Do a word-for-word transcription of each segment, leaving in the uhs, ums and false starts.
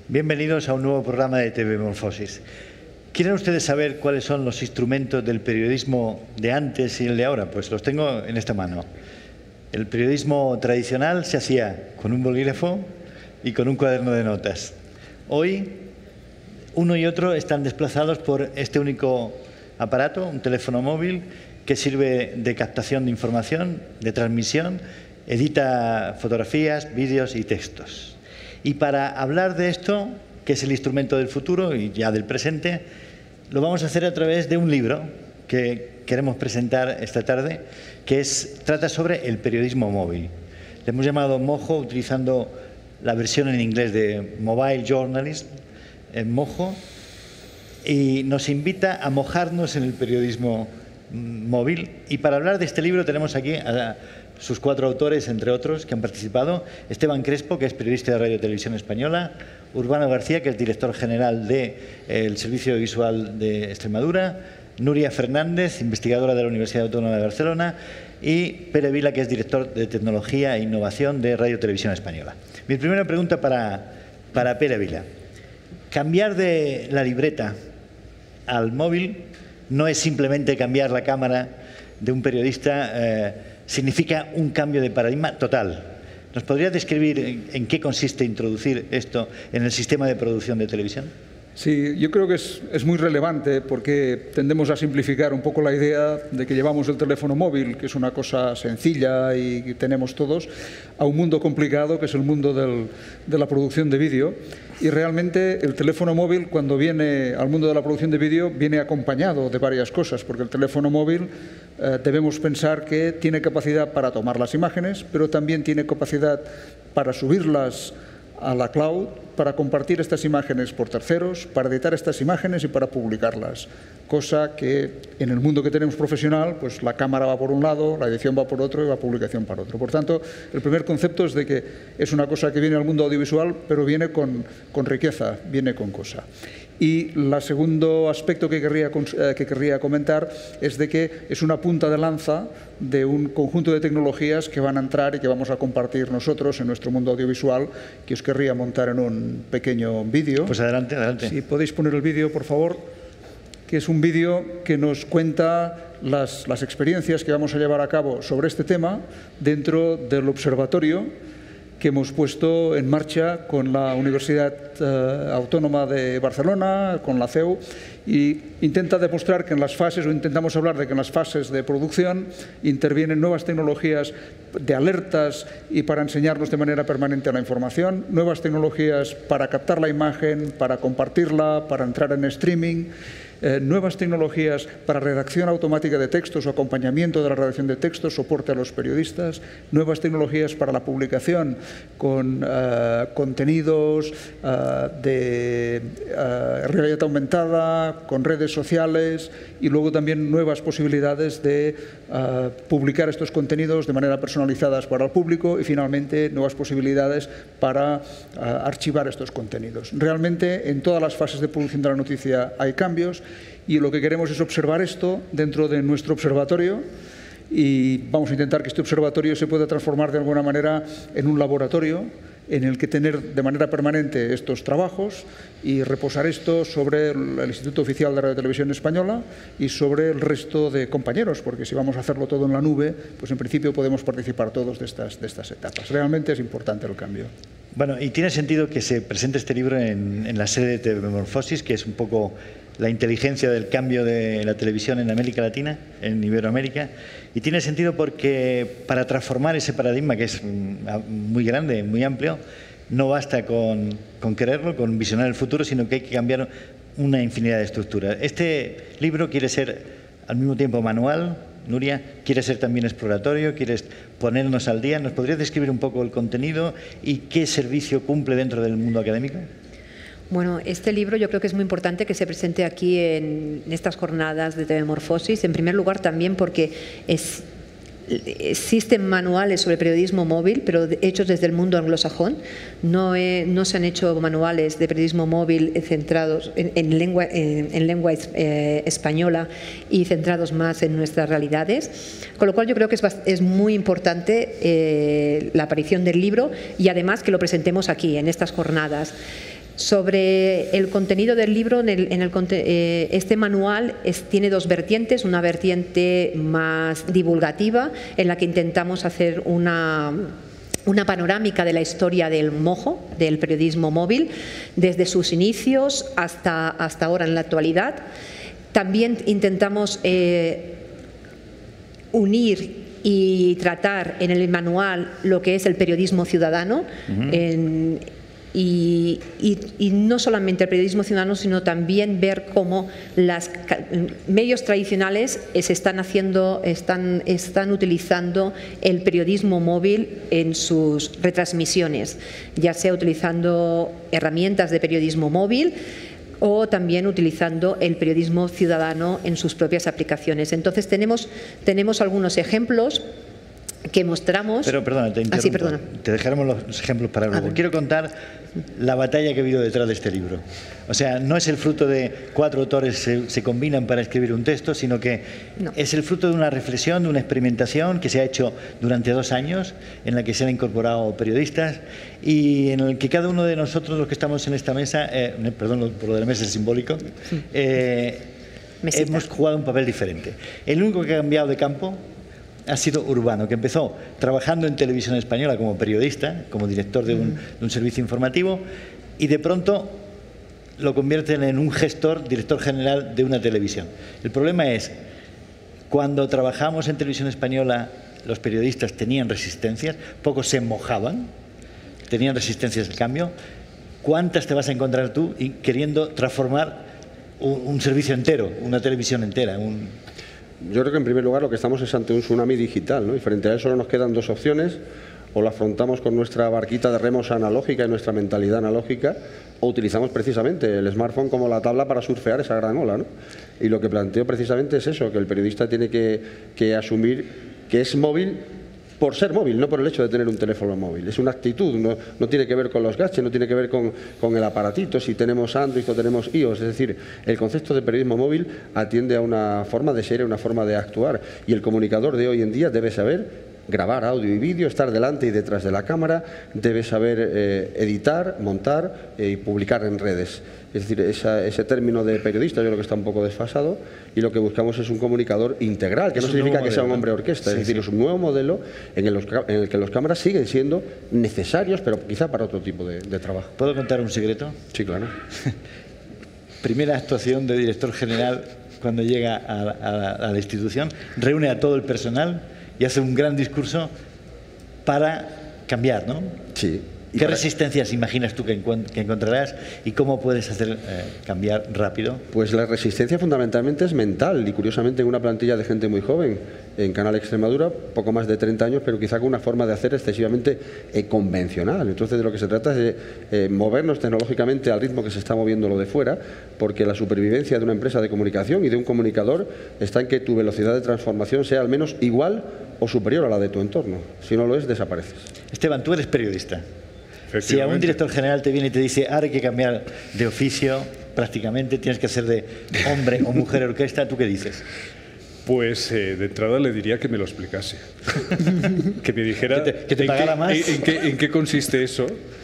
Bienvenidos a un nuevo programa de T V Morfosis. ¿Quieren ustedes saber cuáles son los instrumentos del periodismo de antes y el de ahora? Pues los tengo en esta mano. El periodismo tradicional se hacía con un bolígrafo y con un cuaderno de notas. Hoy, uno y otro están desplazados por este único aparato, un teléfono móvil, que sirve de captación de información, de transmisión, edita fotografías, vídeos y textos. Y para hablar de esto, que es el instrumento del futuro y ya del presente, lo vamos a hacer a través de un libro que queremos presentar esta tarde, que es, trata sobre el periodismo móvil. Le hemos llamado Mojo, utilizando la versión en inglés de Mobile Journalism, en Mojo, y nos invita a mojarnos en el periodismo móvil. Y para hablar de este libro tenemos aquí a sus cuatro autores, entre otros, que han participado: Esteban Crespo, que es periodista de Radio y Televisión Española; Urbano García, que es director general del Servicio Visual de Extremadura; Nuria Fernández, investigadora de la Universidad Autónoma de Barcelona; y Pere Vila, que es director de Tecnología e Innovación de Radio y Televisión Española. Mi primera pregunta para, para Pere Vila. Cambiar de la libreta al móvil no es simplemente cambiar la cámara de un periodista, eh, significa un cambio de paradigma total. ¿Nos podrías describir en, en qué consiste introducir esto en el sistema de producción de televisión? Sí, yo creo que es, es muy relevante porque tendemos a simplificar un poco la idea de que llevamos el teléfono móvil, que es una cosa sencilla y que tenemos todos, a un mundo complicado, que es el mundo del, de la producción de vídeo. Y realmente el teléfono móvil, cuando viene al mundo de la producción de vídeo, viene acompañado de varias cosas, porque el teléfono móvil eh, debemos pensar que tiene capacidad para tomar las imágenes, pero también tiene capacidad para subirlas a la cloud, para compartir estas imágenes por terceros, para editar estas imágenes y para publicarlas. Cosa que en el mundo que tenemos profesional, pues la cámara va por un lado, la edición va por otro y la publicación por otro. Por tanto, el primer concepto es de que es una cosa que viene al mundo audiovisual, pero viene con, con riqueza, viene con cosa. Y el segundo aspecto que querría, que querría comentar es de que es una punta de lanza de un conjunto de tecnologías que van a entrar y que vamos a compartir nosotros en nuestro mundo audiovisual, que os querría montar en un pequeño vídeo. Pues adelante, adelante. Si podéis poner el vídeo, por favor, que es un vídeo que nos cuenta las, las experiencias que vamos a llevar a cabo sobre este tema dentro del observatorio que hemos puesto en marcha con la Universidad eh, Autónoma de Barcelona, con la C E U, y intenta demostrar que en las fases, o intentamos hablar de que en las fases de producción intervienen nuevas tecnologías de alertas y para enseñarnos de manera permanente la información, nuevas tecnologías para captar la imagen, para compartirla, para entrar en streaming, Eh, nuevas tecnologías para redacción automática de textos o acompañamiento de la redacción de textos, soporte a los periodistas, nuevas tecnologías para la publicación con eh, contenidos eh, de eh, realidad aumentada, con redes sociales, y luego también nuevas posibilidades de eh, publicar estos contenidos de manera personalizada para el público, y finalmente nuevas posibilidades para eh, archivar estos contenidos. Realmente en todas las fases de producción de la noticia hay cambios, y lo que queremos es observar esto dentro de nuestro observatorio, y vamos a intentar que este observatorio se pueda transformar de alguna manera en un laboratorio en el que tener de manera permanente estos trabajos y reposar esto sobre el Instituto Oficial de Radio y Televisión Española y sobre el resto de compañeros, porque si vamos a hacerlo todo en la nube, pues en principio podemos participar todos de estas, de estas etapas. Realmente es importante el cambio. Bueno, y tiene sentido que se presente este libro en, en la sede de T V Morfosis, que es un poco la inteligencia del cambio de la televisión en América Latina, en Iberoamérica. Y tiene sentido porque para transformar ese paradigma, que es muy grande, muy amplio, no basta con, con quererlo, con visionar el futuro, sino que hay que cambiar una infinidad de estructuras. Este libro quiere ser al mismo tiempo manual. Nuria, ¿quiere ser también exploratorio? ¿Quieres ponernos al día? ¿Nos podrías describir un poco el contenido y qué servicio cumple dentro del mundo académico? Bueno, este libro yo creo que es muy importante que se presente aquí en estas jornadas de T V Morfosis. En primer lugar también porque es, existen manuales sobre periodismo móvil, pero hechos desde el mundo anglosajón. No, he, no se han hecho manuales de periodismo móvil centrados en, en lengua, en, en lengua eh, española y centrados más en nuestras realidades. Con lo cual yo creo que es, es muy importante eh, la aparición del libro y además que lo presentemos aquí en estas jornadas. Sobre el contenido del libro, en el, en el, eh, este manual es, tiene dos vertientes, una vertiente más divulgativa en la que intentamos hacer una, una panorámica de la historia del mojo, del periodismo móvil, desde sus inicios hasta, hasta ahora en la actualidad. También intentamos eh, unir y tratar en el manual lo que es el periodismo ciudadano, uh-huh. en, y, y, y no solamente el periodismo ciudadano, sino también ver cómo los medios tradicionales se están haciendo, están, están utilizando el periodismo móvil en sus retransmisiones, ya sea utilizando herramientas de periodismo móvil o también utilizando el periodismo ciudadano en sus propias aplicaciones. Entonces tenemos, tenemos algunos ejemplos que mostramos. Pero perdona, te interrumpo. Ah, sí, perdona. Te dejaremos los ejemplos para luego. Ah, Quiero contar la batalla que ha habido detrás de este libro. O sea, no es el fruto de cuatro autores se, se combinan para escribir un texto, sino que no. es el fruto de una reflexión, de una experimentación que se ha hecho durante dos años, en la que se han incorporado periodistas y en el que cada uno de nosotros, los que estamos en esta mesa, eh, perdón, por lo de la mesa es simbólico, eh, hemos jugado un papel diferente. El único que ha cambiado de campo ha sido Urbano, que empezó trabajando en Televisión Española como periodista, como director de un, de un servicio informativo, y de pronto lo convierten en un gestor, director general de una televisión. El problema es, cuando trabajamos en Televisión Española, los periodistas tenían resistencias, pocos se mojaban, tenían resistencias al cambio. ¿Cuántas te vas a encontrar tú queriendo transformar un, un servicio entero, una televisión entera? Un... Yo creo que en primer lugar lo que estamos es ante un tsunami digital, ¿no? Y frente a eso solo nos quedan dos opciones: o lo afrontamos con nuestra barquita de remos analógica y nuestra mentalidad analógica, o utilizamos precisamente el smartphone como la tabla para surfear esa gran ola, ¿no? Y lo que planteo precisamente es eso, que el periodista tiene que, que asumir que es móvil por ser móvil, no por el hecho de tener un teléfono móvil. Es una actitud, no, no tiene que ver con los gadgets, no tiene que ver con, con el aparatito, si tenemos Android o tenemos iOS. Es decir, el concepto de periodismo móvil atiende a una forma de ser, a una forma de actuar, y el comunicador de hoy en día debe saber grabar audio y vídeo, estar delante y detrás de la cámara, debe saber eh, editar, montar eh, y publicar en redes. Es decir, esa, ese término de periodista yo creo que está un poco desfasado, y lo que buscamos es un comunicador integral, que es no significa que modelo, sea un hombre orquesta, sí, es decir, sí. es un nuevo modelo en el, en el que los cámaras siguen siendo necesarios, pero quizá para otro tipo de, de trabajo. ¿Puedo contar un secreto? Sí, claro. Primera actuación de director general cuando llega a, a, a la institución, reúne a todo el personal y hace un gran discurso para cambiar, ¿no? Sí. ¿Qué para... resistencias imaginas tú que, encuent que encontrarás y cómo puedes hacer eh, cambiar rápido? Pues la resistencia fundamentalmente es mental, y curiosamente en una plantilla de gente muy joven, en Canal Extremadura, poco más de treinta años, pero quizá con una forma de hacer excesivamente eh, convencional. Entonces de lo que se trata es de eh, movernos tecnológicamente al ritmo que se está moviendo lo de fuera, porque la supervivencia de una empresa de comunicación y de un comunicador está en que tu velocidad de transformación sea al menos igual o superior a la de tu entorno. Si no lo es, desapareces. Esteban, tú eres periodista. Si a un director general te viene y te dice ahora hay que cambiar de oficio, prácticamente tienes que ser de hombre o mujer orquesta, ¿tú qué dices? Pues eh, de entrada le diría que me lo explicase. Que me dijera que te, que te pagara en qué, más. En, en, qué, en qué consiste eso.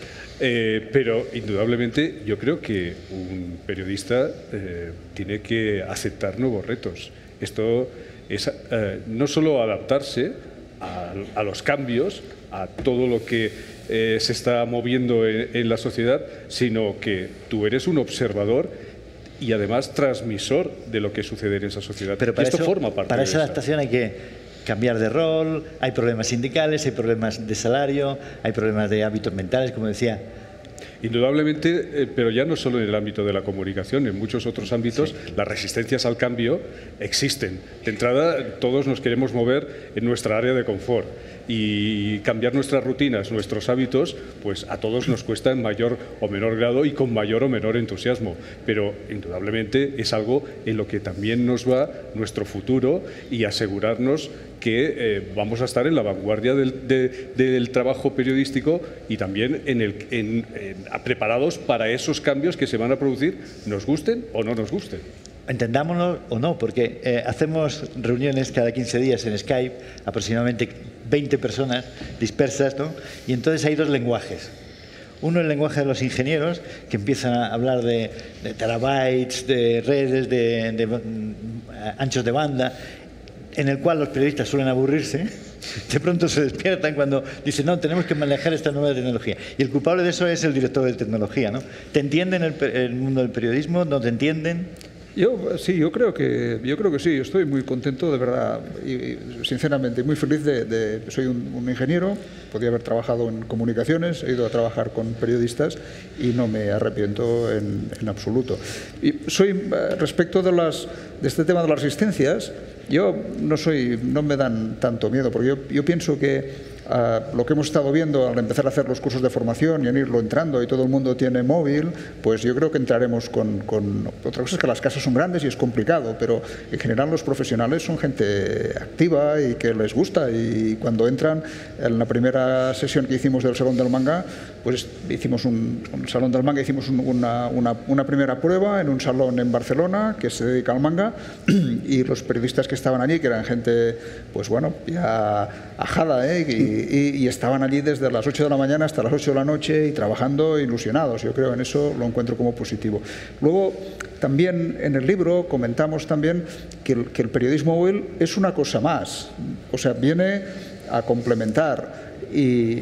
Eh, pero indudablemente yo creo que un periodista eh, tiene que aceptar nuevos retos. Esto es eh, no solo adaptarse a, a los cambios, a todo lo que eh, se está moviendo en, en la sociedad, sino que tú eres un observador y además transmisor de lo que sucede en esa sociedad. Pero para, esto eso, forma parte para de esa adaptación hay que cambiar de rol, hay problemas sindicales, hay problemas de salario, hay problemas de hábitos mentales, como decía. Indudablemente, eh, pero ya no solo en el ámbito de la comunicación, en muchos otros ámbitos, sí. Las resistencias al cambio existen. De entrada, todos nos queremos mover en nuestra área de confort, y cambiar nuestras rutinas, nuestros hábitos, pues a todos nos cuesta en mayor o menor grado y con mayor o menor entusiasmo. Pero indudablemente es algo en lo que también nos va nuestro futuro, y asegurarnos que eh, vamos a estar en la vanguardia del, de, del trabajo periodístico, y también en el, en, en, preparados para esos cambios que se van a producir, nos gusten o no nos gusten. Entendámonos o no, porque eh, hacemos reuniones cada quince días en Skype, aproximadamente veinte personas dispersas, ¿no? Y entonces hay dos lenguajes. Uno, el lenguaje de los ingenieros, que empiezan a hablar de, de terabytes, de redes, de, de, de anchos de banda, en el cual los periodistas suelen aburrirse. De pronto se despiertan cuando dicen, no, tenemos que manejar esta nueva tecnología. Y el culpable de eso es el director de tecnología, ¿no? ¿Te entienden el, el mundo del periodismo? ¿No te entienden? Yo sí, yo creo que yo creo que sí. Estoy muy contento, de verdad, y sinceramente muy feliz de, de soy un, un ingeniero. Podría haber trabajado en comunicaciones, he ido a trabajar con periodistas y no me arrepiento en, en absoluto. Y soy respecto de las de este tema de las resistencias. Yo no soy, no me dan tanto miedo, porque yo, yo pienso que uh, lo que hemos estado viendo al empezar a hacer los cursos de formación y en irlo entrando y todo el mundo tiene móvil, pues yo creo que entraremos con, con... Otra cosa es que las casas son grandes y es complicado, pero en general los profesionales son gente activa y que les gusta, y cuando entran, en la primera sesión que hicimos del Salón del Manga, pues hicimos un, un Salón del Manga, hicimos un, una, una, una primera prueba en un salón en Barcelona que se dedica al manga, y los periodistas que estaban allí, que eran gente, pues bueno, ya ajada, ¿eh? y, y, y estaban allí desde las ocho de la mañana hasta las ocho de la noche y trabajando ilusionados. Yo creo en eso lo encuentro como positivo. Luego, también en el libro comentamos también que el, que el periodismo móvil es una cosa más, o sea, viene a complementar. Y,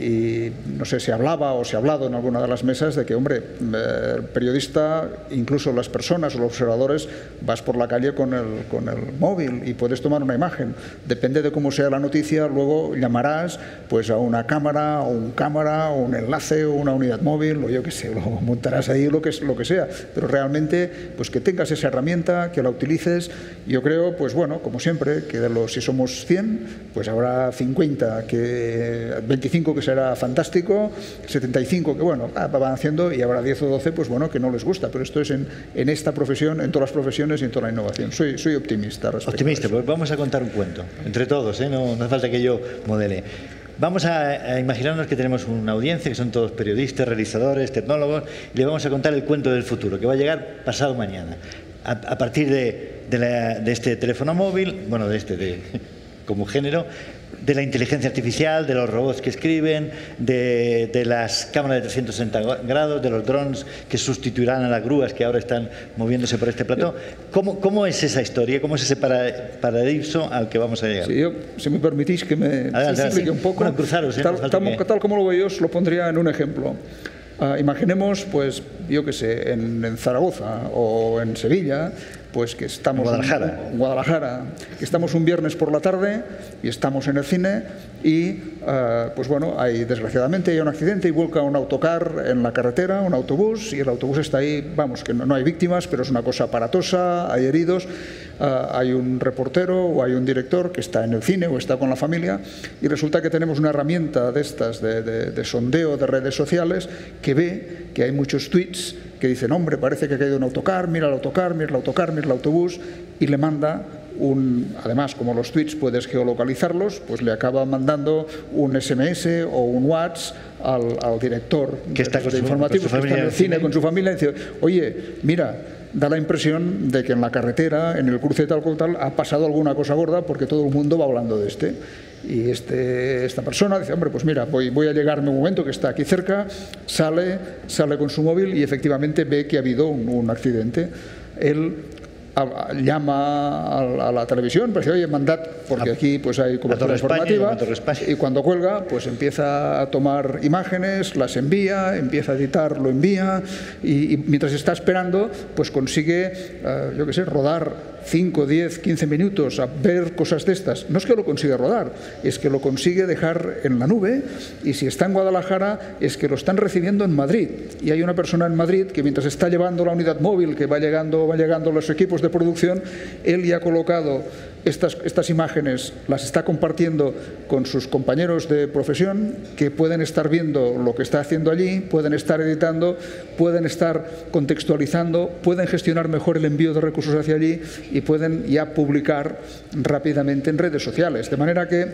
y no sé si hablaba o se ha hablado en alguna de las mesas de que, hombre, el periodista, incluso las personas o los observadores, vas por la calle con el, con el móvil y puedes tomar una imagen. Depende de cómo sea la noticia, luego llamarás pues a una cámara o un cámara o un enlace o una unidad móvil o yo qué sé, lo montarás ahí lo que, lo que sea. Pero realmente, pues que tengas esa herramienta, que la utilices. Yo creo, pues bueno, como siempre, que de los, si somos cien, pues habrá cincuenta que... veinticinco que será fantástico, setenta y cinco que bueno, van haciendo, y habrá diez o doce pues bueno, que no les gusta, pero esto es en, en esta profesión, en todas las profesiones y en toda la innovación. Soy, soy optimista respecto Optimista, a eso. Pues vamos a contar un cuento, entre todos, ¿eh? no, no hace falta que yo modele. Vamos a, a imaginarnos que tenemos una audiencia, que son todos periodistas, realizadores, tecnólogos, y le vamos a contar el cuento del futuro, que va a llegar pasado mañana. A, a partir de, de, la, de este teléfono móvil, bueno, de este de, como género, de la inteligencia artificial, de los robots que escriben, de, de las cámaras de trescientos sesenta grados, de los drones que sustituirán a las grúas que ahora están moviéndose por este plató. ¿Cómo, cómo es esa historia? ¿Cómo es ese para, paraíso al que vamos a llegar? Sí, yo, si me permitís que me adelante, explique sí, sí. un poco. Bueno, cruzaros, ¿eh? tal, no tal, que... tal como lo veo yo, os lo pondría en un ejemplo. Uh, imaginemos, pues, yo qué sé, en, en Zaragoza o en Sevilla, pues que estamos en Guadalajara. En, en Guadalajara, que estamos un viernes por la tarde y estamos en el cine y, uh, pues bueno, hay, desgraciadamente hay un accidente y vuelca un autocar en la carretera, un autobús, y el autobús está ahí, vamos, que no, no hay víctimas, pero es una cosa aparatosa, hay heridos, uh, hay un reportero o hay un director que está en el cine o está con la familia, y resulta que tenemos una herramienta de estas de, de, de sondeo de redes sociales que ve que hay muchos tweets que dicen, hombre, parece que ha caído un autocar, mira el autocar, mira el autocar, mira el autobús, y le manda un, además, como los tweets puedes geolocalizarlos, pues le acaba mandando un ese eme ese o un WhatsApp al, al director que está con de su, informativos, con su que está en el cine, cine con su familia, y dice, oye, mira, da la impresión de que en la carretera, en el cruce tal cual tal, ha pasado alguna cosa gorda porque todo el mundo va hablando de este. Y este, esta persona dice, hombre, pues mira, voy, voy a llegarme un momento que está aquí cerca, sale, sale con su móvil y efectivamente ve que ha habido un, un accidente. Él a, a, llama a, a la televisión, pues dice, oye, mandad, porque aquí pues hay cobertura informativa, y cuando cuelga, pues empieza a tomar imágenes, las envía, empieza a editar, lo envía, y, y mientras está esperando, pues consigue, uh, yo qué sé, rodar cinco, diez, quince minutos a ver cosas de estas. No es que lo consiga rodar, es que lo consigue dejar en la nube, y si está en Guadalajara es que lo están recibiendo en Madrid, y hay una persona en Madrid que mientras está llevando la unidad móvil, que va llegando, va llegando los equipos de producción, él ya ha colocado estas, estas imágenes, las está compartiendo con sus compañeros de profesión, que pueden estar viendo lo que está haciendo allí, pueden estar editando, pueden estar contextualizando, pueden gestionar mejor el envío de recursos hacia allí y pueden ya publicar rápidamente en redes sociales. De manera que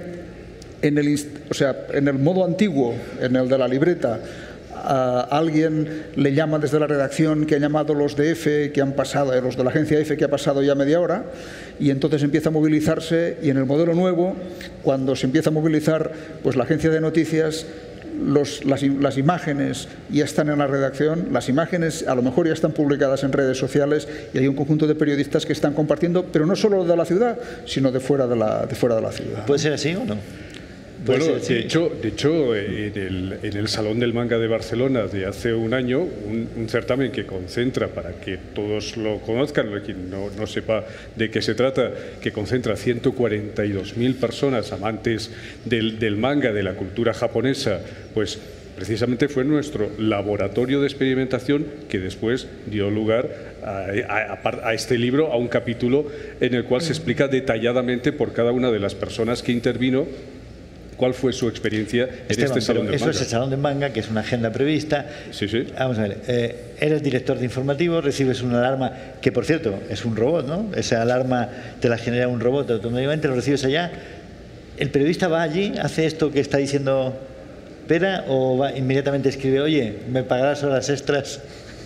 en el, o sea, en el modo antiguo, en el de la libreta, a alguien le llama desde la redacción que ha llamado los de F, que han pasado, los de la agencia F, que ha pasado ya media hora, y entonces empieza a movilizarse, y en el modelo nuevo, cuando se empieza a movilizar, pues la agencia de noticias los, las, las imágenes ya están en la redacción, las imágenes a lo mejor ya están publicadas en redes sociales y hay un conjunto de periodistas que están compartiendo, pero no solo de la ciudad, sino de fuera de la, de fuera de la ciudad. ¿Puede ser así o no? Bueno, de hecho, de hecho en, el, en el Salón del Manga de Barcelona de hace un año, un, un certamen que concentra, para que todos lo conozcan, quien no, no sepa de qué se trata, que concentra ciento cuarenta y dos mil personas amantes del, del manga, de la cultura japonesa, pues precisamente fue nuestro laboratorio de experimentación que después dio lugar a, a, a este libro, a un capítulo en el cual se explica detalladamente por cada una de las personas que intervino cuál fue su experiencia en Esteban, este Salón del Manga. Eso es el Salón del Manga, que es una agenda prevista. Sí, sí. Vamos a ver, eh, eres director de informativo, recibes una alarma, que por cierto es un robot, ¿no? Esa alarma te la genera un robot automáticamente, lo recibes allá. ¿El periodista va allí, hace esto que está diciendo Pera, o va, inmediatamente escribe, oye, me pagarás horas extras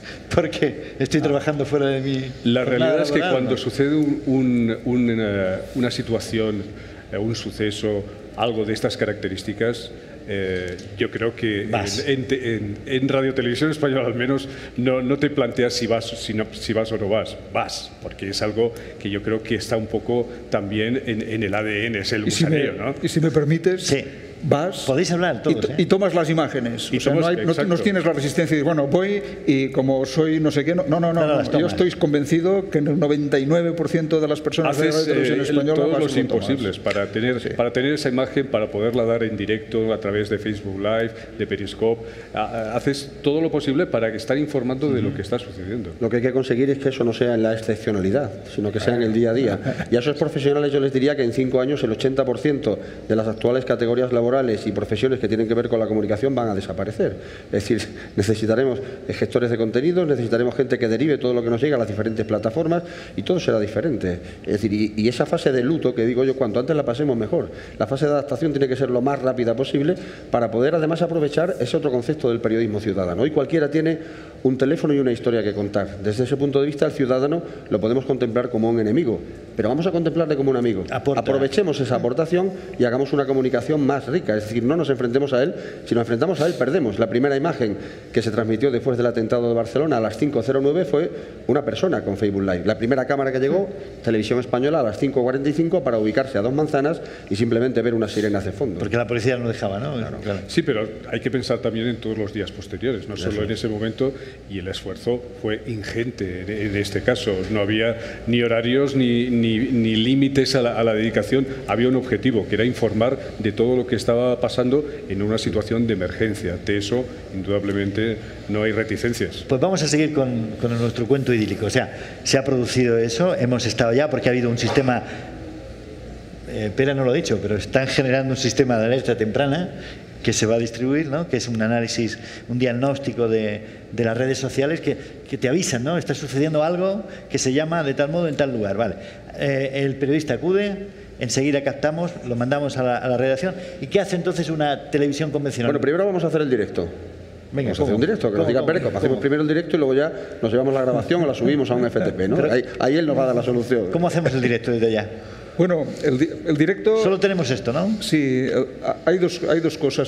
porque estoy trabajando fuera de mi... La realidad es que laboral, cuando ¿no? sucede un, un, un, una, una situación, un suceso, algo de estas características, eh, yo creo que en, en, en Radio Televisión Española al menos no, no te planteas si vas, si, no, si vas o no vas, vas, porque es algo que yo creo que está un poco también en, en el A D N, es el gusanillo, si me, ¿no? Y si me permites... Sí. Vas podéis hablar todos, y, ¿eh? y tomas las imágenes. Y o sea, tomas, no, hay, no, no tienes la resistencia de, bueno, voy y como soy no sé qué, no, no, no, no, no, no yo estoy convencido que el noventa y nueve por ciento de las personas Haces, de la televisión eh, española todos los lo imposibles para tener, sí. para tener esa imagen, para poderla dar en directo a través de Facebook Live, de Periscope. Haces todo lo posible para estar informando de lo que está sucediendo. Lo que hay que conseguir es que eso no sea en la excepcionalidad, sino que sea en el día a día. Y a esos profesionales yo les diría que en cinco años el ochenta por ciento de las actuales categorías laborales y profesiones que tienen que ver con la comunicación van a desaparecer. Es decir, necesitaremos gestores de contenidos, necesitaremos gente que derive todo lo que nos llega a las diferentes plataformas y todo será diferente. Es decir, y, y esa fase de luto, que digo yo, cuanto antes la pasemos mejor. La fase de adaptación tiene que ser lo más rápida posible para poder además aprovechar ese otro concepto del periodismo ciudadano. Hoy cualquiera tiene un teléfono y una historia que contar. Desde ese punto de vista, el ciudadano lo podemos contemplar como un enemigo, pero vamos a contemplarle como un amigo. Aporta. Aprovechemos esa aportación y hagamos una comunicación más rica. Es decir, no nos enfrentemos a él, si nos enfrentamos a él perdemos. La primera imagen que se transmitió después del atentado de Barcelona a las cinco cero nueve fue una persona con Facebook Live. La primera cámara que llegó, Televisión Española, a las cinco cuarenta y cinco para ubicarse a dos manzanas y simplemente ver unas sirenas de fondo. Porque la policía no dejaba, ¿no? Claro. Claro. Sí, pero hay que pensar también en todos los días posteriores, no solo en ese momento, y el esfuerzo fue ingente en, en este caso. No había ni horarios ni, ni, ni límites a la, a la dedicación, había un objetivo, que era informar de todo lo que estaba pasando en una situación de emergencia. De eso, indudablemente, no hay reticencias. Pues vamos a seguir con, con nuestro cuento idílico. O sea, se ha producido eso, hemos estado ya porque ha habido un sistema, eh, Pera no lo ha dicho, pero están generando un sistema de alerta temprana que se va a distribuir, ¿no? Que es un análisis, un diagnóstico de, de las redes sociales que, que te avisan, ¿no? Está sucediendo algo que se llama de tal modo en tal lugar. Vale. Eh, el periodista acude, enseguida captamos, lo mandamos a la, a la redacción. ¿Y qué hace entonces una televisión convencional? Bueno, primero vamos a hacer el directo. Venga, vamos a hacer un directo, que nos diga Pérez, hacemos primero el directo y luego ya nos llevamos la grabación o la subimos a un F T P, ¿no? Ahí, ahí él nos va a dar la solución. ¿Cómo hacemos el directo desde allá? Bueno, el, el directo... Solo tenemos esto, ¿no? Sí, hay dos, hay dos cosas.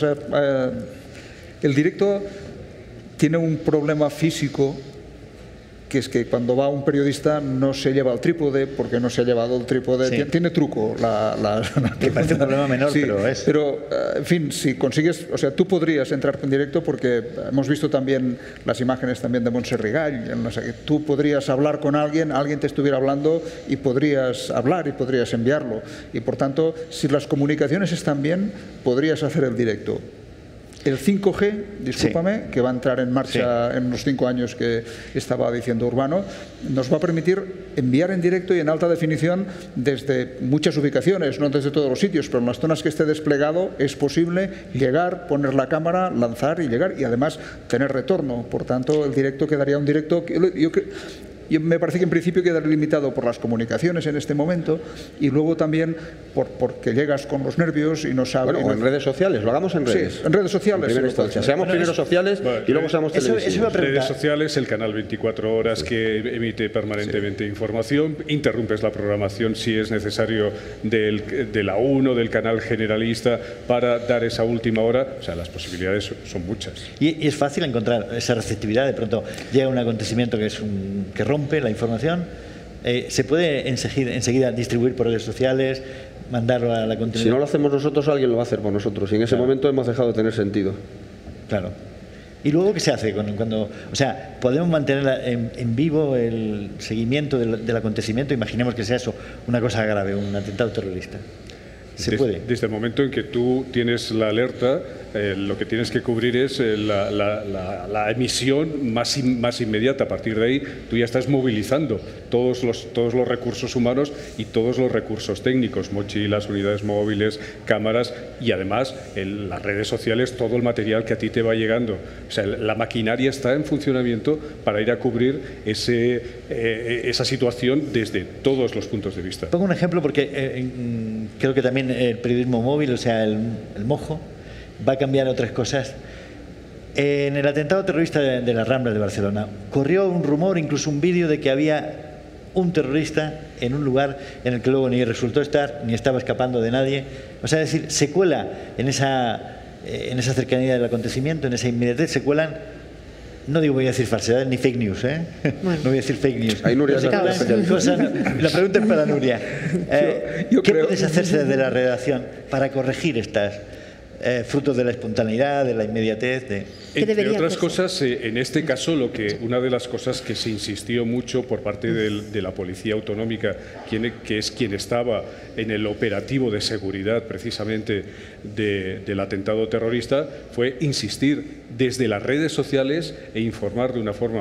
El directo tiene un problema físico, que es que cuando va un periodista no se lleva el trípode, porque no se ha llevado el trípode. Sí. Tiene, tiene truco. La, la, que parece un problema menor, sí, pero es... Pero, en fin, si consigues... O sea, tú podrías entrar en directo porque hemos visto también las imágenes también de Montserrat, no sé, tú podrías hablar con alguien, alguien te estuviera hablando y podrías hablar y podrías enviarlo. Y, por tanto, si las comunicaciones están bien, podrías hacer el directo. El cinco G, discúlpame, sí. que va a entrar en marcha sí. en los cinco años que estaba diciendo Urbano, nos va a permitir enviar en directo y en alta definición desde muchas ubicaciones, no desde todos los sitios, pero en las zonas que esté desplegado es posible llegar, poner la cámara, lanzar y llegar y además tener retorno. Por tanto, el directo quedaría un directo... Que yo creo, y me parece que en principio queda limitado por las comunicaciones en este momento y luego también por, porque llegas con los nervios y no sabes... Bueno, o en redes sociales, lo hagamos en redes. Sí, en redes sociales. En primera instancia. Seamos Bueno, primero eso- sociales bueno, y luego seamos eso- televisivos. eso iba a preguntar. Redes sociales, el canal veinticuatro horas que emite permanentemente información, interrumpes la programación si es necesario del, de la uno, del canal generalista para dar esa última hora, o sea, las posibilidades son muchas. Y, y es fácil encontrar esa receptividad. De pronto llega un acontecimiento que, es un, que rompe la información. Eh, ¿Se puede enseguida, enseguida distribuir por redes sociales, mandarlo a la continuidad? Si no lo hacemos nosotros, alguien lo va a hacer por nosotros. Y en ese Claro. momento hemos dejado de tener sentido. Claro. ¿Y luego qué se hace cuando, cuando o sea, podemos mantener en, en vivo el seguimiento del, del acontecimiento? Imaginemos que sea eso, una cosa grave, un atentado terrorista. ¿Se Des- puede? Desde el momento en que tú tienes la alerta, eh, lo que tienes que cubrir es eh, la, la- la- la emisión más, in- más inmediata. A partir de ahí, tú ya estás movilizando todos los, todos los recursos humanos y todos los recursos técnicos, mochilas, unidades móviles, cámaras y además en las redes sociales, todo el material que a ti te va llegando. O sea, la maquinaria está en funcionamiento para ir a cubrir ese, eh, esa situación desde todos los puntos de vista. Pongo un ejemplo porque eh, en- creo que también el periodismo móvil, o sea, el, el mojo, va a cambiar otras cosas. En el atentado terrorista de, de las Ramblas de Barcelona, corrió un rumor, incluso un vídeo, de que había un terrorista en un lugar en el que luego ni resultó estar, ni estaba escapando de nadie. O sea, es decir, se cuela en esa, eh, en esa cercanía del acontecimiento, en esa inmediatez, se cuelan, no digo voy a decir falsedades ni fake news, ¿eh? Bueno. No voy a decir fake news. Ahí Nuria Se es la cuelan especialista. cosas- la pregunta es para Nuria. Eh, Yo- yo ¿Qué creo- puedes hacerse desde la redacción para corregir estas eh, frutos de la espontaneidad, de la inmediatez? De... ¿Qué Entre debería otras hacerse? cosas, eh, en este caso, lo que una de las cosas que se insistió mucho por parte del- de la Policía Autonómica, quien- que es quien estaba en el operativo de seguridad precisamente de- del atentado terrorista, fue insistir desde las redes sociales e informar de una forma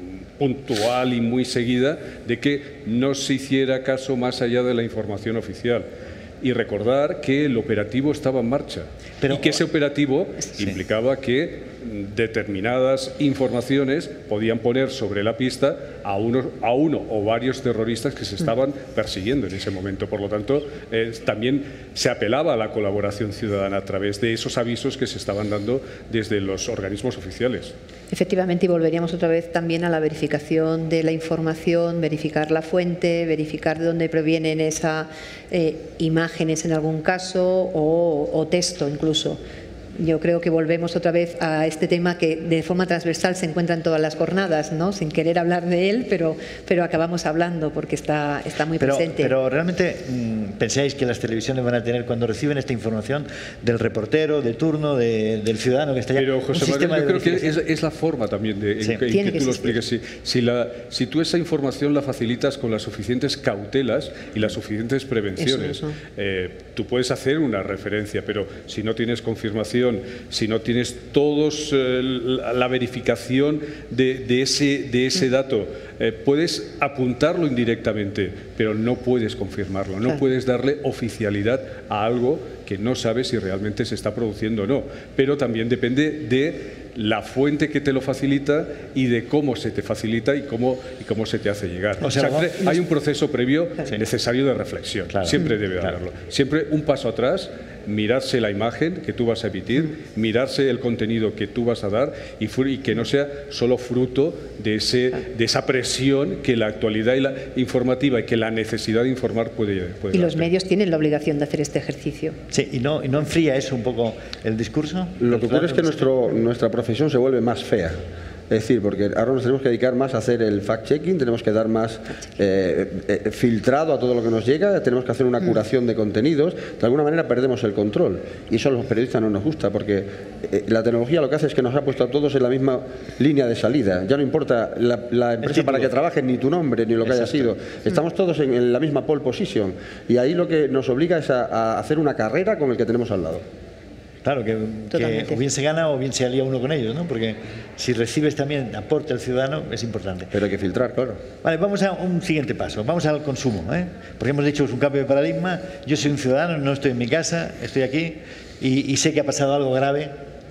puntual y muy seguida de que no se hiciera caso más allá de la información oficial. Y recordar que el operativo estaba en marcha Pero- y que ese operativo Sí. implicaba que mm, determinadas informaciones podían poner sobre la pista a uno, a uno o varios terroristas que se estaban persiguiendo en ese momento. Por lo tanto, eh, también se apelaba a la colaboración ciudadana a través de esos avisos que se estaban dando desde los organismos oficiales. Efectivamente, y volveríamos otra vez también a la verificación de la información, verificar la fuente, verificar de dónde provienen esas eh, imágenes en algún caso o, o texto incluso. Yo creo que volvemos otra vez a este tema que de forma transversal se encuentra en todas las jornadas, ¿no? Sin querer hablar de él, pero, pero acabamos hablando porque está, está muy Pero, presente. pero realmente mm, pensáis que las televisiones van a tener, cuando reciben esta información del reportero, de turno, de- del ciudadano que está allá, Pero, un José sistema Manuel, yo de creo que es, verificación? es la forma también de, en, Sí. en Tiene que que tú lo existir. expliques. Si, si, la, si tú esa información la facilitas con las suficientes cautelas y las suficientes prevenciones, Eso, eso. eh, tú puedes hacer una referencia, pero si no tienes confirmación, si no tienes todos eh, la, la verificación de, de ese, de ese dato, eh, puedes apuntarlo indirectamente, pero no puedes confirmarlo, no Claro. puedes darle oficialidad a algo que no sabes si realmente se está produciendo o no. Pero también depende de la fuente que te lo facilita y de cómo se te facilita y cómo, y cómo se te hace llegar. O sea, Siempre no- hay un proceso previo Sí. necesario de reflexión. Claro. Siempre debe Claro. haberlo. Siempre un paso atrás, mirarse la imagen que tú vas a emitir, mirarse el contenido que tú vas a dar y, fu- y que no sea solo fruto de, ese, de esa presión que la actualidad y la informativa y que la necesidad de informar puede, puede Y los darte. medios tienen la obligación de hacer este ejercicio. Sí, ¿y no, y no enfría eso un poco el discurso? Lo que ocurre es que nuestro, nuestra profesión se vuelve más fea. Es decir, porque ahora nos tenemos que dedicar más a hacer el fact-checking, tenemos que dar más eh, eh, filtrado a todo lo que nos llega, tenemos que hacer una curación de contenidos. De alguna manera perdemos el control. Y eso a los periodistas no nos gusta, porque eh, la tecnología lo que hace es que nos ha puesto a todos en la misma línea de salida. Ya no importa la, la empresa para que trabajes, ni tu nombre, ni lo que haya sido. Estamos todos en, en la misma pole position. Y ahí lo que nos obliga es a, a hacer una carrera con el que tenemos al lado. Claro, que, que Totalmente. o bien se gana o bien se alía uno con ellos, ¿no? Porque si recibes también aporte al ciudadano es importante. Pero hay que filtrar, claro. Vale, vamos a un siguiente paso, vamos al consumo, ¿eh? Porque hemos dicho que es un cambio de paradigma, yo soy un ciudadano, no estoy en mi casa, estoy aquí y, y sé que ha pasado algo grave,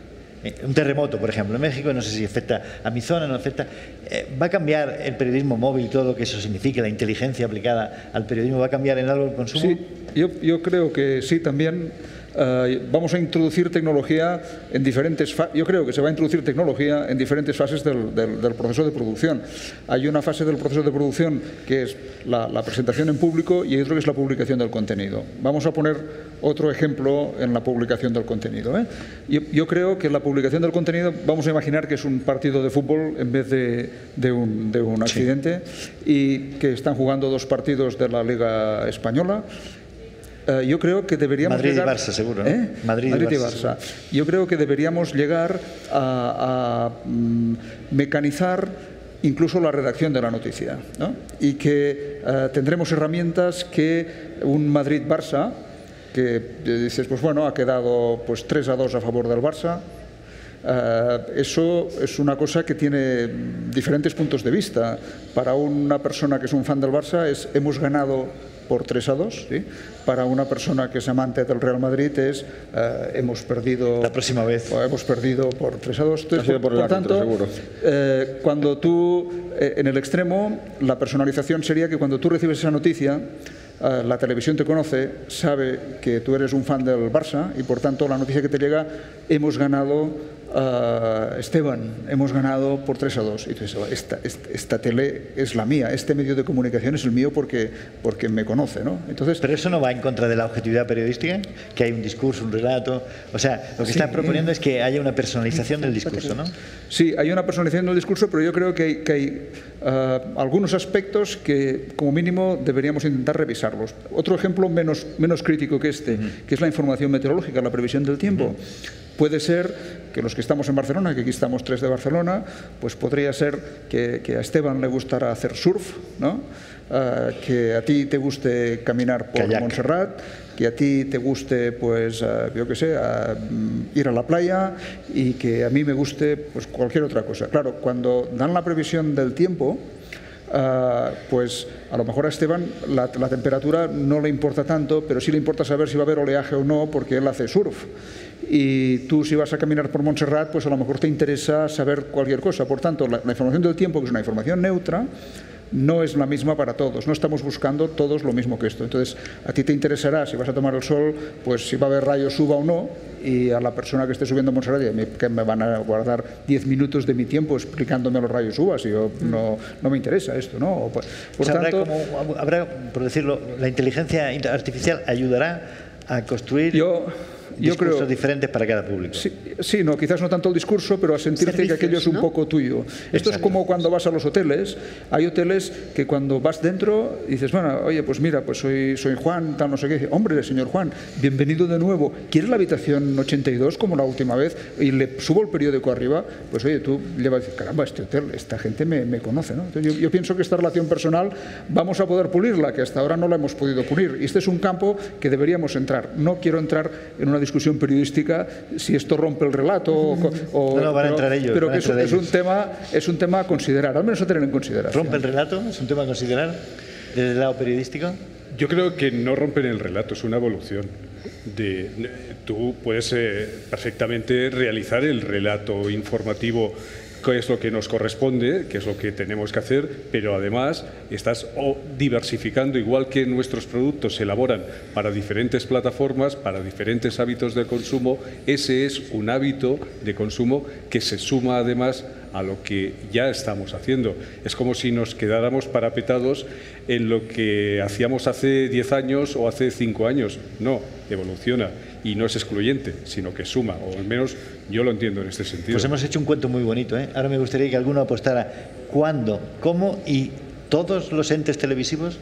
un terremoto, por ejemplo, en México, no sé si afecta a mi zona, no afecta. Eh, ¿Va a cambiar el periodismo móvil, todo lo que eso signifique, la inteligencia aplicada al periodismo, va a cambiar en algo el consumo? Sí, yo, yo creo que sí también. Uh, vamos a introducir tecnología en diferentes fases. Yo creo que se va a introducir tecnología en diferentes fases del, del, del proceso de producción. Hay una fase del proceso de producción que es la, la presentación en público y hay otro que es la publicación del contenido. Vamos a poner otro ejemplo en la publicación del contenido. ¿eh? Yo, yo creo que la publicación del contenido, vamos a imaginar que es un partido de fútbol en vez de, de, un, de un accidente, sí. Y que están jugando dos partidos de la Liga Española. Uh, yo creo que deberíamos Madrid llegar, y Barça, seguro, ¿no? ¿eh? Madrid, Madrid y Barça. Barça. Yo creo que deberíamos llegar a, a um, mecanizar incluso la redacción de la noticia, ¿no? Y que uh, tendremos herramientas que un Madrid-Barça, que dices, pues bueno, ha quedado pues tres a dos a favor del Barça. Uh, eso es una cosa que tiene diferentes puntos de vista. Para una persona que es un fan del Barça es hemos ganado por tres a dos, ¿sí? Para una persona que es amante del Real Madrid es uh, hemos perdido la próxima vez hemos perdido por tres a dos. Entonces, por, por, por tanto, seguro. Eh, cuando tú eh, en el extremo, la personalización sería que cuando tú recibes esa noticia, uh, la televisión te conoce, sabe que tú eres un fan del Barça y por tanto la noticia que te llega, hemos ganado Uh, Esteban, hemos ganado por tres a dos. Y entonces, esta, esta, esta tele es la mía, este medio de comunicación es el mío porque, porque me conoce, ¿no? Entonces, pero eso no va en contra de la objetividad periodística, que hay un discurso, un relato. O sea, lo que sí, están proponiendo es que haya una personalización del discurso, ¿no? Sí, hay una personalización del discurso, pero yo creo que hay, que hay uh, algunos aspectos que, como mínimo, deberíamos intentar revisarlos. Otro ejemplo menos, menos crítico que este, uh-huh. que es la información meteorológica, la previsión del tiempo. Uh-huh. Puede ser que los que estamos en Barcelona, que aquí estamos tres de Barcelona, pues podría ser que, que a Esteban le gustara hacer surf, ¿no? Uh, que a ti te guste caminar por Kayak. Montserrat, que a ti te guste, pues, uh, yo qué sé, uh, ir a la playa y que a mí me guste, pues, cualquier otra cosa. Claro, cuando dan la previsión del tiempo, Uh, pues a lo mejor a Esteban la, la temperatura no le importa tanto, pero sí le importa saber si va a haber oleaje o no, porque él hace surf. Y tú, si vas a caminar por Montserrat, pues a lo mejor te interesa saber cualquier cosa. Por tanto, la, la información del tiempo, que es una información neutra, no es la misma para todos. No estamos buscando todos lo mismo que esto. Entonces, a ti te interesará, si vas a tomar el sol, pues si va a haber rayos suba o no, y a la persona que esté subiendo a Montserrat, que me van a guardar diez minutos de mi tiempo explicándome los rayos uvas, y yo no, no me interesa esto, ¿no? Por, por o sea, tanto, habrá, como, habrá, por decirlo, la inteligencia artificial ayudará a construir yo, yo discursos creo, diferentes para cada público. Sí, sí, no, quizás no tanto el discurso, pero a sentirte Servicios, que aquello es un ¿no? poco tuyo. Esto Exacto. es como cuando vas a los hoteles. Hay hoteles que cuando vas dentro dices, bueno, oye, pues mira, pues soy, soy Juan, tal, no sé qué. Dice, hombre, señor Juan, bienvenido de nuevo. ¿Quieres la habitación ochenta y dos como la última vez? Y le subo el periódico arriba, pues oye, tú le vas a decir, caramba, este hotel, esta gente me, me conoce, ¿no? Entonces, yo, yo pienso que esta relación personal vamos a poder pulirla, que hasta ahora no la hemos podido pulir. Y este es un campo que deberíamos entrar. No quiero entrar en una discusión periodística si esto rompe el relato o, o no, no, van a entrar ellos, pero van que a entrar es, un, es un tema es un tema a considerar, al menos a tener en consideración. ¿Rompe el relato? ¿Es un tema a considerar desde el lado periodístico? Yo creo que no rompen el relato, es una evolución. De, tú puedes eh, perfectamente realizar el relato informativo, qué es lo que nos corresponde, qué es lo que tenemos que hacer, pero además estás oh, diversificando, igual que nuestros productos se elaboran para diferentes plataformas, para diferentes hábitos de consumo, ese es un hábito de consumo que se suma además a lo que ya estamos haciendo. Es como si nos quedáramos parapetados en lo que hacíamos hace diez años o hace cinco años. No, evoluciona y no es excluyente, sino que suma, o al menos yo lo entiendo en este sentido. Pues hemos hecho un cuento muy bonito, ¿eh? Ahora me gustaría que alguno apostara cuándo, cómo y todos los entes televisivos.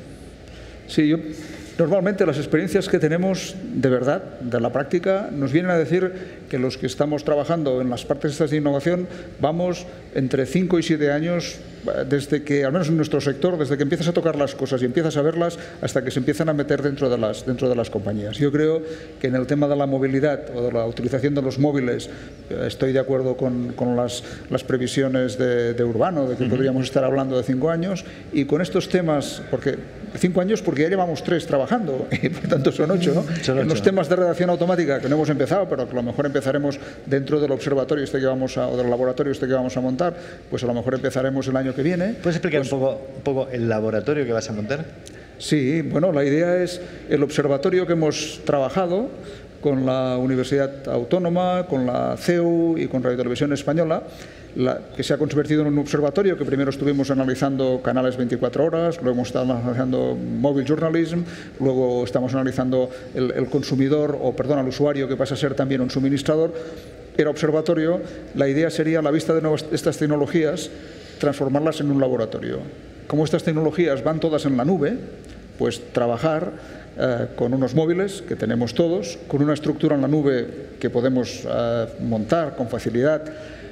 Sí, yo... Normalmente las experiencias que tenemos de verdad, de la práctica, nos vienen a decir que los que estamos trabajando en las partes estas de innovación vamos entre cinco y siete años desde que, al menos en nuestro sector, desde que empiezas a tocar las cosas y empiezas a verlas hasta que se empiezan a meter dentro de las, dentro de las compañías. Yo creo que en el tema de la movilidad o de la utilización de los móviles estoy de acuerdo con, con las, las previsiones de, de Urbano, de que uh-huh. podríamos estar hablando de cinco años, y con estos temas, porque cinco años porque ya llevamos tres trabajando, y por tanto son ocho, ¿no? Son En ocho. los temas de redacción automática, que no hemos empezado, pero que a lo mejor empezaremos dentro del observatorio este que vamos a, o del laboratorio este que vamos a montar, pues a lo mejor empezaremos el año que viene. ¿Puedes explicar Pues, un, poco, un poco el laboratorio que vas a montar? sí, bueno, la idea es el observatorio que hemos trabajado con la Universidad Autónoma, con la C E U y con Radio Televisión Española, la, que se ha convertido en un observatorio que primero estuvimos analizando canales veinticuatro horas, luego hemos estado analizando mobile journalism, luego estamos analizando el, el consumidor, o perdón, al usuario que pasa a ser también un suministrador. Era observatorio, la idea sería, a la vista de nuevas, estas tecnologías, transformarlas en un laboratorio. Como estas tecnologías van todas en la nube, pues trabajar eh, con unos móviles que tenemos todos, con una estructura en la nube que podemos eh, montar con facilidad,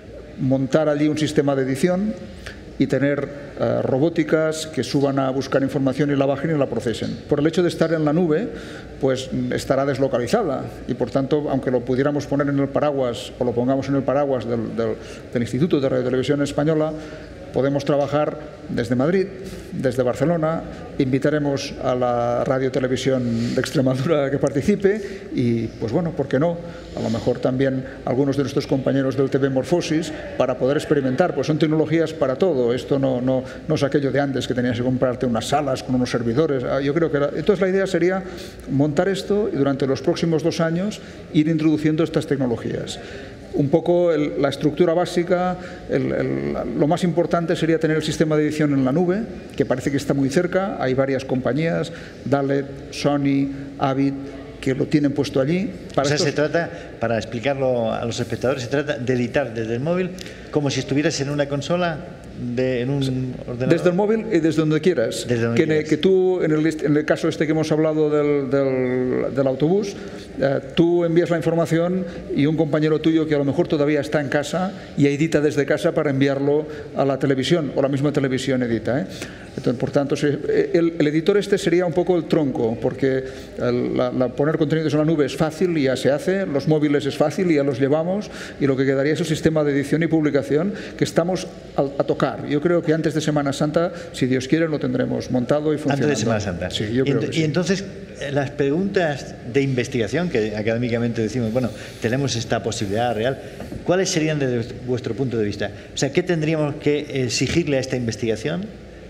montar allí un sistema de edición y tener eh, robóticas que suban a buscar información y la bajen y la procesen. Por el hecho de estar en la nube, pues estará deslocalizada y por tanto, aunque lo pudiéramos poner en el paraguas o lo pongamos en el paraguas del, del, del Instituto de Radio Televisión Española, podemos trabajar desde Madrid, desde Barcelona, invitaremos a la Radio Televisión de Extremadura a que participe y, pues bueno, ¿por qué no? A lo mejor también algunos de nuestros compañeros del T V Morfosis para poder experimentar, pues son tecnologías para todo. Esto no, no, no es aquello de antes que tenías que comprarte unas salas con unos servidores. Yo creo que era... Entonces la idea sería montar esto y durante los próximos dos años ir introduciendo estas tecnologías. Un poco el, la estructura básica, el, el, lo más importante sería tener el sistema de edición en la nube, que parece que está muy cerca. Hay varias compañías, Dalet, Sony, Avid, que lo tienen puesto allí. Para o sea, estos... se trata, para explicarlo a los espectadores, se trata de editar desde el móvil como si estuvieras en una consola, de, en un ordenador. Desde el móvil y desde donde quieras. Desde donde que, quieras. que tú, en el, en el caso este que hemos hablado del, del, del autobús, eh, tú envías la información y un compañero tuyo que a lo mejor todavía está en casa y edita desde casa para enviarlo a la televisión, o la misma televisión edita, ¿eh? Entonces, por tanto, el, el editor este sería un poco el tronco, porque el, la, la poner contenidos en la nube es fácil y ya se hace, los móviles es fácil y ya los llevamos, y lo que quedaría es el sistema de edición y publicación que estamos a, a tocar. Yo creo que antes de Semana Santa, si Dios quiere, lo tendremos montado y funcionando. Antes de Semana Santa. Sí, yo creo y, que sí. Y entonces, las preguntas de investigación, que académicamente decimos, bueno, tenemos esta posibilidad real, ¿cuáles serían desde vuestro punto de vista? O sea, ¿qué tendríamos que exigirle a esta investigación?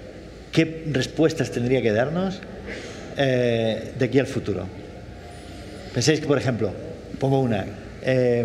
¿Qué respuestas tendría que darnos eh, de aquí al futuro? Pensáis que, por ejemplo, pongo una, eh,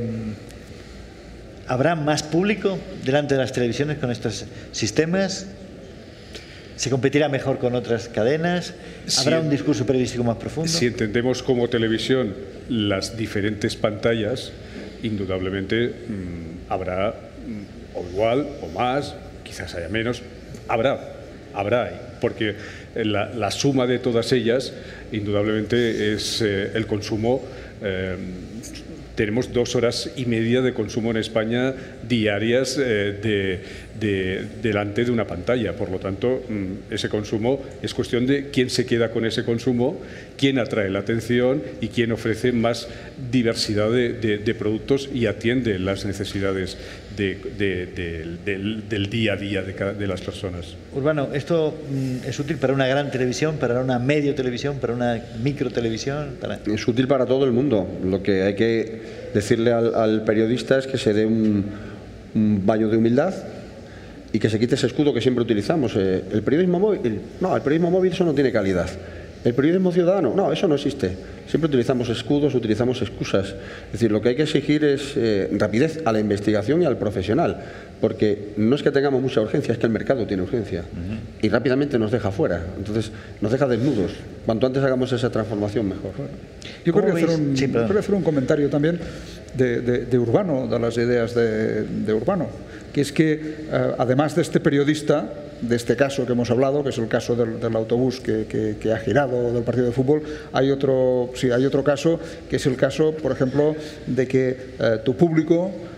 ¿habrá más público delante de las televisiones con estos sistemas? ¿Se competirá mejor con otras cadenas? ¿Habrá si, un discurso periodístico más profundo? Si entendemos como televisión las diferentes pantallas, indudablemente mmm, habrá mmm, o igual o más, quizás haya menos, habrá. Habrá, porque la, la suma de todas ellas, indudablemente, es eh, el consumo. Eh, tenemos dos horas y media de consumo en España diarias eh, de, de, delante de una pantalla. Por lo tanto, mmm, ese consumo es cuestión de quién se queda con ese consumo, quién atrae la atención y quién ofrece más diversidad de, de, de productos y atiende las necesidades de, de, de, del, del día a día de, cada, de las personas. Urbano, ¿esto mmm, es útil para una gran televisión, para una medio televisión, para una micro televisión? Para... Es útil para todo el mundo. Lo que hay que decirle al, al periodista es que se dé un, un baño de humildad y que se quite ese escudo que siempre utilizamos. Eh, el periodismo móvil, no, el periodismo móvil eso no tiene calidad. El periodismo ciudadano, no, eso no existe. Siempre utilizamos escudos, utilizamos excusas. Es decir, lo que hay que exigir es eh, rapidez a la investigación y al profesional, porque no es que tengamos mucha urgencia, es que el mercado tiene urgencia uh-huh. y rápidamente nos deja fuera. Entonces, nos deja desnudos. Cuanto antes hagamos esa transformación, mejor. Yo creo que hacer un, sí, creo hacer un comentario también de, de, de Urbano, de las ideas de, de Urbano, que es que, eh, además de este periodista, de este caso que hemos hablado, que es el caso del, del autobús que, que, que ha girado del partido de fútbol, hay otro, sí, hay otro caso, que es el caso, por ejemplo, de que eh, tu público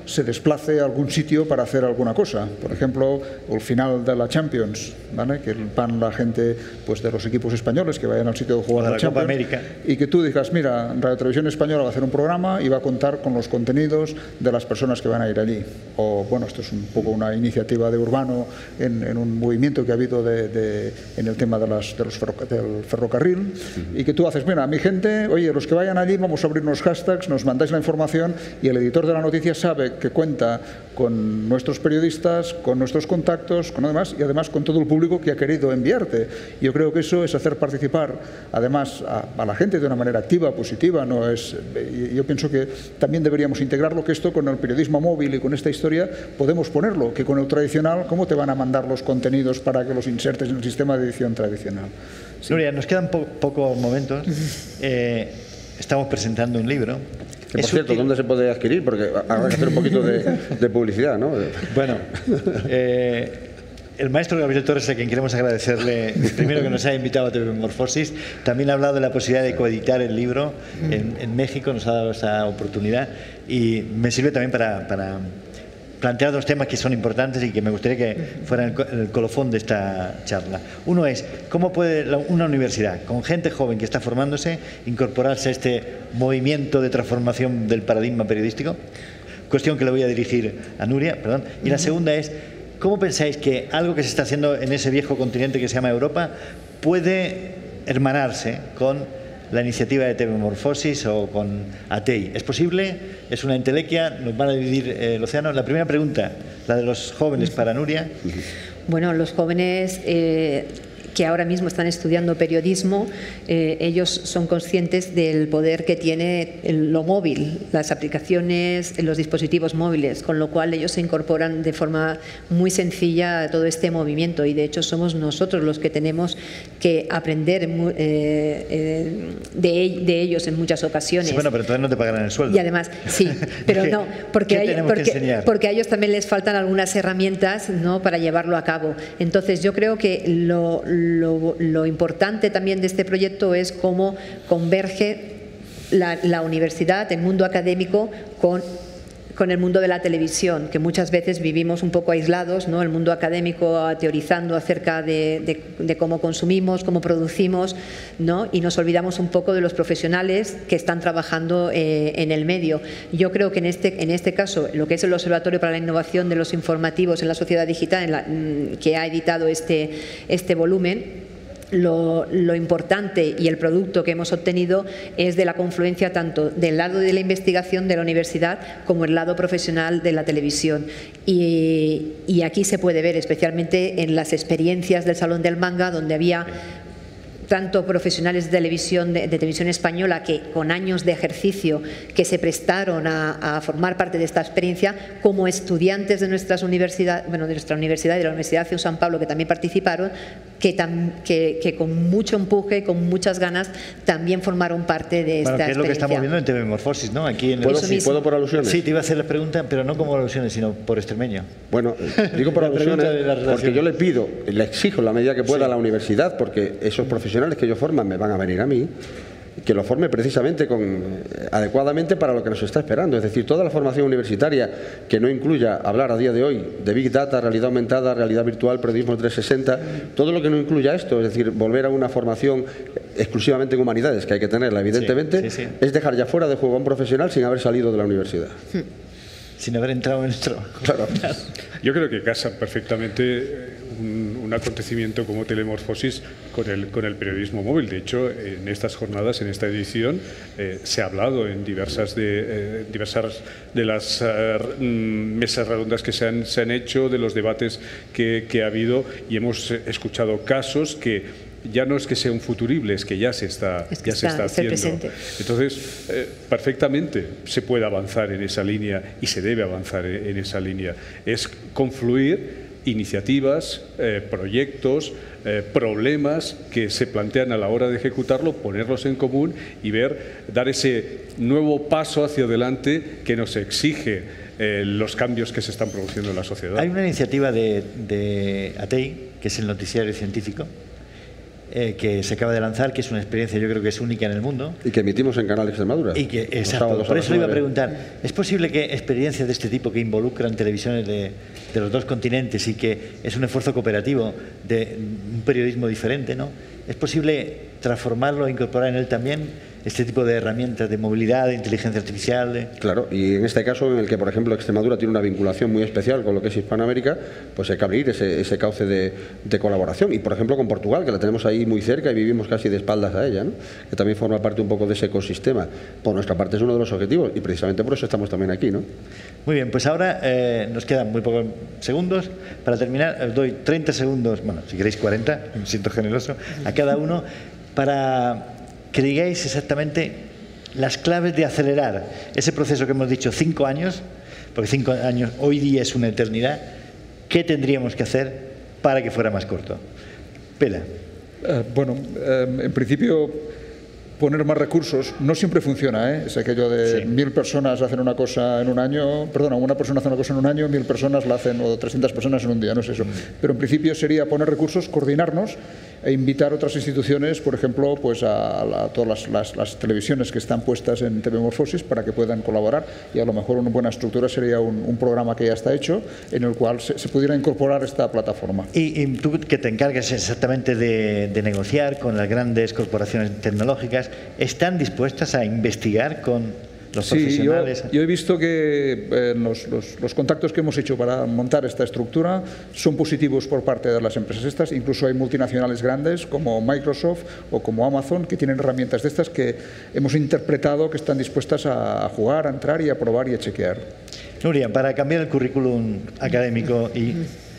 se desplace a algún sitio para hacer alguna cosa. Por ejemplo, el final de la Champions, ¿vale? Que van la gente pues, de los equipos españoles que vayan al sitio de jugar de la, la Champions, Copa América. Y que tú digas, mira, Radio Televisión Española va a hacer un programa y va a contar con los contenidos de las personas que van a ir allí. O, bueno, esto es un poco una iniciativa de Urbano en, en un movimiento que ha habido de, de, en el tema de, las, de los ferro, del ferrocarril, uh-huh. Y que tú haces, mira, a mi gente, oye, los que vayan allí vamos a abrir unos hashtags, nos mandáis la información y el editor de la noticia sabe que cuenta con nuestros periodistas, con nuestros contactos, con lo demás, y además con todo el público que ha querido enviarte. Yo creo que eso es hacer participar, además, a, a la gente de una manera activa, positiva. No es, yo pienso que también deberíamos integrarlo, que esto con el periodismo móvil y con esta historia podemos ponerlo, que con el tradicional, ¿cómo te van a mandar los contenidos para que los insertes en el sistema de edición tradicional? Sí. Nuria, nos quedan po pocos momentos. Eh, estamos presentando un libro. Que, por cierto, útil. ¿Dónde se puede adquirir? Porque habrá que hacer un poquito de, de publicidad, ¿no? Bueno, eh, el maestro Gabriel Torres, a quien queremos agradecerle, primero que nos haya invitado a T V Morfosis, también ha hablado de la posibilidad de coeditar el libro en, en México, nos ha dado esa oportunidad y me sirve también para, para plantear dos temas que son importantes y que me gustaría que fueran el, el colofón de esta charla. Uno es, ¿cómo puede la, una universidad, con gente joven que está formándose, incorporarse a este movimiento de transformación del paradigma periodístico? Cuestión que le voy a dirigir a Nuria, perdón. Y la segunda es, ¿cómo pensáis que algo que se está haciendo en ese viejo continente que se llama Europa puede hermanarse con la iniciativa de T V Morfosis o con A T E I? ¿Es posible? ¿Es una entelequia? ¿Nos van a dividir eh, el océano? La primera pregunta, la de los jóvenes para Nuria. Bueno, los jóvenes eh, que ahora mismo están estudiando periodismo, eh, ellos son conscientes del poder que tiene el, lo móvil, las aplicaciones, los dispositivos móviles, con lo cual ellos se incorporan de forma muy sencilla a todo este movimiento y de hecho somos nosotros los que tenemos que aprender eh, eh, de, de ellos en muchas ocasiones. Sí, bueno, pero entonces no te pagarán el sueldo. Y además, sí, pero no, porque, hay, porque, porque a ellos también les faltan algunas herramientas, ¿no?, para llevarlo a cabo. Entonces yo creo que lo, lo, lo importante también de este proyecto es cómo converge la, la universidad, el mundo académico con con el mundo de la televisión, que muchas veces vivimos un poco aislados, ¿no? El mundo académico teorizando acerca de, de, de cómo consumimos, cómo producimos, ¿no? Y nos olvidamos un poco de los profesionales que están trabajando eh, en el medio. Yo creo que en este, en este caso, lo que es el Observatorio para la Innovación de los Informativos en la Sociedad Digital, en la, que ha editado este, este volumen, Lo, lo importante y el producto que hemos obtenido es de la confluencia tanto del lado de la investigación de la universidad como el lado profesional de la televisión. Y, y aquí se puede ver especialmente en las experiencias del Salón del Manga, donde había tanto profesionales de televisión, de, de televisión española, que con años de ejercicio que se prestaron a, a formar parte de esta experiencia, como estudiantes de nuestras universidades, bueno, de nuestra universidad y de la Universidad de San Pablo, que también participaron, que, tam, que, que con mucho empuje, con muchas ganas, también formaron parte de esta bueno, que es experiencia. lo que estamos viendo en T V Morfosis, ¿no? Aquí en ¿Puedo, el... sí, ¿Puedo por alusiones? Sí, te iba a hacer la pregunta, pero no como alusiones, sino por extremeño. Bueno, digo por alusiones porque yo le pido, le exijo en la medida que pueda, sí, a la universidad, porque esos profesionales que ellos forman me van a venir a mí, que lo forme precisamente con, adecuadamente para lo que nos está esperando. Es decir, toda la formación universitaria que no incluya hablar a día de hoy de Big Data, realidad aumentada, realidad virtual, periodismo trescientos sesenta, todo lo que no incluya esto, es decir, volver a una formación exclusivamente en humanidades, que hay que tenerla evidentemente, sí, sí, sí, es dejar ya fuera de juego a un profesional sin haber salido de la universidad. Sin haber entrado en el trabajo. Claro. Yo creo que casa perfectamente un, un acontecimiento como Telemorfosis con el, con el periodismo móvil. De hecho, en estas jornadas, en esta edición, eh, se ha hablado en diversas de, eh, diversas de las uh, mesas redondas que se han, se han hecho, de los debates que, que ha habido, y hemos escuchado casos que ya no es que sea un futurible, es que ya se está, es que ya está, se está haciendo. Entonces, eh, perfectamente se puede avanzar en esa línea y se debe avanzar en esa línea. Es confluir iniciativas, eh, proyectos, eh, problemas que se plantean a la hora de ejecutarlo, ponerlos en común y ver, dar ese nuevo paso hacia adelante que nos exige eh, los cambios que se están produciendo en la sociedad. Hay una iniciativa de, de A T E I, que es el noticiario científico, eh, que se acaba de lanzar, que es una experiencia yo creo que es única en el mundo. Y que emitimos en Canal Extremadura. Y que, exacto, por eso le iba a preguntar, ¿es posible que experiencias de este tipo que involucran televisiones de, de los dos continentes y que es un esfuerzo cooperativo de un periodismo diferente, ¿no? ¿Es posible transformarlo e incorporar en él también este tipo de herramientas de movilidad, de inteligencia artificial? De... Claro, y en este caso en el que, por ejemplo, Extremadura tiene una vinculación muy especial con lo que es Hispanoamérica, pues hay que abrir ese, ese cauce de, de colaboración. Y, por ejemplo, con Portugal, que la tenemos ahí muy cerca y vivimos casi de espaldas a ella, ¿no? Que también forma parte un poco de ese ecosistema. Por nuestra parte es uno de los objetivos y precisamente por eso estamos también aquí, ¿no? Muy bien, pues ahora eh, nos quedan muy pocos segundos. Para terminar, os doy treinta segundos, bueno, si queréis cuarenta, me siento generoso, a cada uno, para que digáis exactamente las claves de acelerar ese proceso que hemos dicho, cinco años, porque cinco años hoy día es una eternidad. ¿Qué tendríamos que hacer para que fuera más corto? Pela. Eh, bueno, eh, en principio, poner más recursos no siempre funciona, ¿eh? Es aquello de sí. mil personas hacen una cosa en un año, perdona, una persona hace una cosa en un año, mil personas la hacen, o trescientas personas en un día, no es eso. Pero en principio sería poner recursos, coordinarnos e invitar a otras instituciones, por ejemplo, pues a, a, a todas las, las, las televisiones que están puestas en T V Morfosis para que puedan colaborar, y a lo mejor una buena estructura sería un, un programa que ya está hecho en el cual se, se pudiera incorporar esta plataforma. Y, y tú que te encargas exactamente de, de negociar con las grandes corporaciones tecnológicas, ¿están dispuestas a investigar con los sí, profesionales? Yo, yo he visto que eh, los, los, los contactos que hemos hecho para montar esta estructura son positivos por parte de las empresas estas. Incluso hay multinacionales grandes como Microsoft o como Amazon que tienen herramientas de estas que hemos interpretado que están dispuestas a jugar, a entrar y a probar y a chequear. Nuria, para cambiar el currículum académico y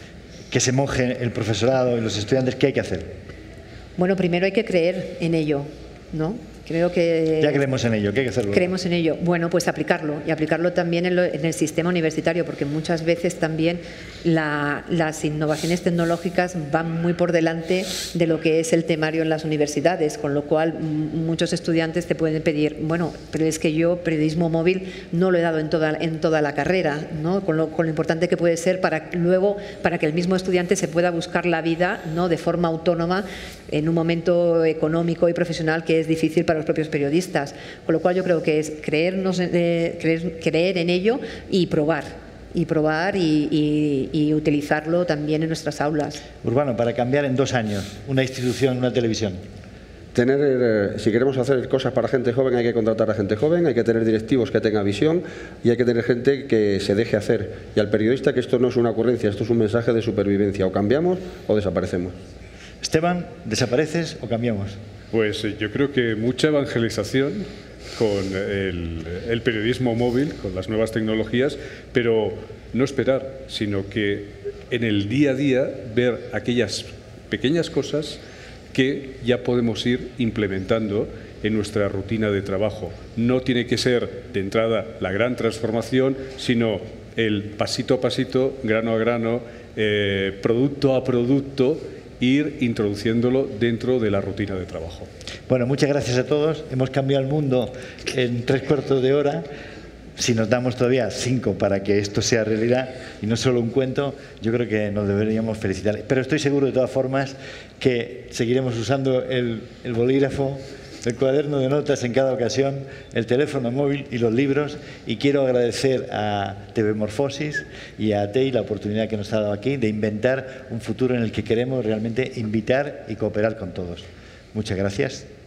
que se moje el profesorado y los estudiantes, ¿qué hay que hacer? Bueno, primero hay que creer en ello, ¿no? Creo que ya creemos en ello, ¿qué hay que hacerlo? Creemos en ello. Bueno, pues aplicarlo y aplicarlo también en, lo, en el sistema universitario, porque muchas veces también la, las innovaciones tecnológicas van muy por delante de lo que es el temario en las universidades, con lo cual muchos estudiantes te pueden pedir, bueno, pero es que yo periodismo móvil no lo he dado en toda, en toda la carrera, ¿no? Con lo, con lo importante que puede ser para luego para que el mismo estudiante se pueda buscar la vida, ¿no? De forma autónoma en un momento económico y profesional que es difícil para los propios periodistas, con lo cual yo creo que es creernos, eh, creer, creer en ello y probar, y probar y, y, y utilizarlo también en nuestras aulas. Urbano, para cambiar en dos años una institución, una televisión. Tener, eh, si queremos hacer cosas para gente joven, hay que contratar a gente joven, hay que tener directivos que tengan visión y hay que tener gente que se deje hacer. Y al periodista que esto no es una ocurrencia, esto es un mensaje de supervivencia. O cambiamos o desaparecemos. Esteban, ¿desapareces o cambiamos? Pues yo creo que mucha evangelización con el, el periodismo móvil, con las nuevas tecnologías, pero no esperar, sino que en el día a día ver aquellas pequeñas cosas que ya podemos ir implementando en nuestra rutina de trabajo. No tiene que ser de entrada la gran transformación, sino el pasito a pasito, grano a grano, eh, producto a producto, ir introduciéndolo dentro de la rutina de trabajo. Bueno, muchas gracias a todos. Hemos cambiado el mundo en tres cuartos de hora. Si nos damos todavía cinco para que esto sea realidad y no solo un cuento, yo creo que nos deberíamos felicitar. Pero estoy seguro de todas formas que seguiremos usando el, el bolígrafo, el cuaderno de notas en cada ocasión, el teléfono móvil y los libros. Y quiero agradecer a T V Morfosis y a Tei la oportunidad que nos ha dado aquí de inventar un futuro en el que queremos realmente invitar y cooperar con todos. Muchas gracias.